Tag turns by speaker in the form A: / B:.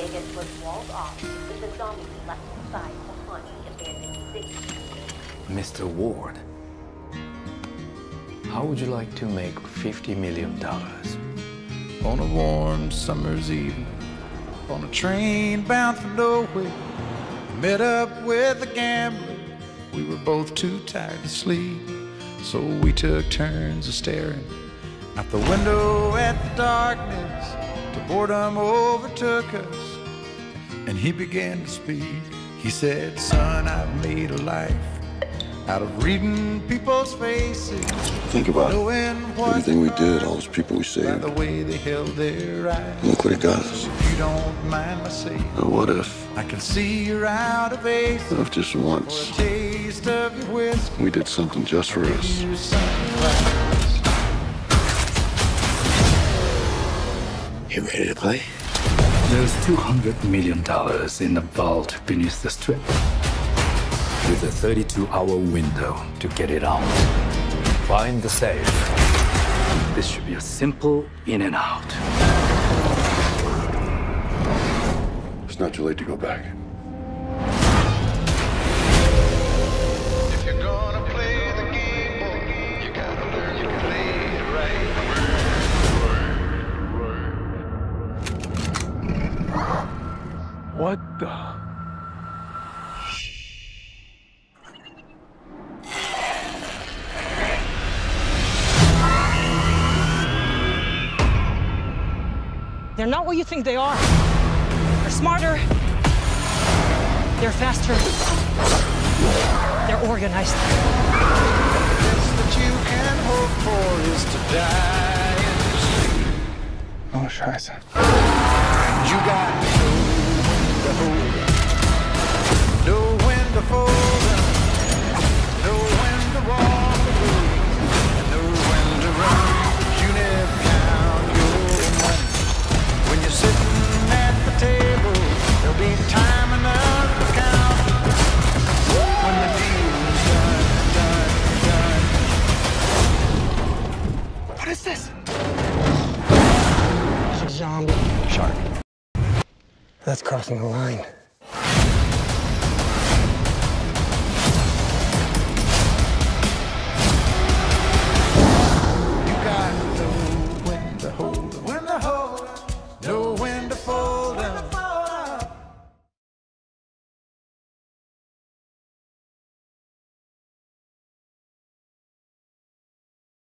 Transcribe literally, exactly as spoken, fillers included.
A: Vegas was walled off, with the zombies left inside to haunt the abandoned city.
B: Mister Ward, how would you like to make fifty million dollars?
C: On a warm summer's evening, on a train bound for nowhere, we met up with a gambler. We were both too tired to sleep, so we took turns of staring out the window at the darkness till boredom overtook us, and he began to speak. He said, "Son, I've made a life out of reading people's faces.
D: Think about everything we did, all those people we saved.
C: The way they held their eyes.
D: Look what it got us.
C: If you don't mind my saying,
D: Now what if,
C: I can see you're out of ace.
D: what if just once
C: For a taste of your whiskey,
D: we did something just for us?
C: you sunglasses."
E: You ready to play?
B: There's two hundred million dollars in the vault beneath the strip, with a thirty-two hour window to get it out. Find the safe. This should be a simple in and out.
D: It's not too late to go back.
C: If you're gonna play the game, boy, you gotta learn to play it right.
B: What the?
F: They're not what you think they are. They're smarter. They're faster. They're organized.
C: Best that you can hope for is to die in your sleep.
B: Oh, scheiße.
C: You got to know when to hold up, know when to fold up, know when to walk away, and know when to run. You never count your money when you're sitting at the table. There'll be time enough to count when the deal's done, done, done.
F: What is this? It's a zombie.
B: Shark.
F: That's crossing the line.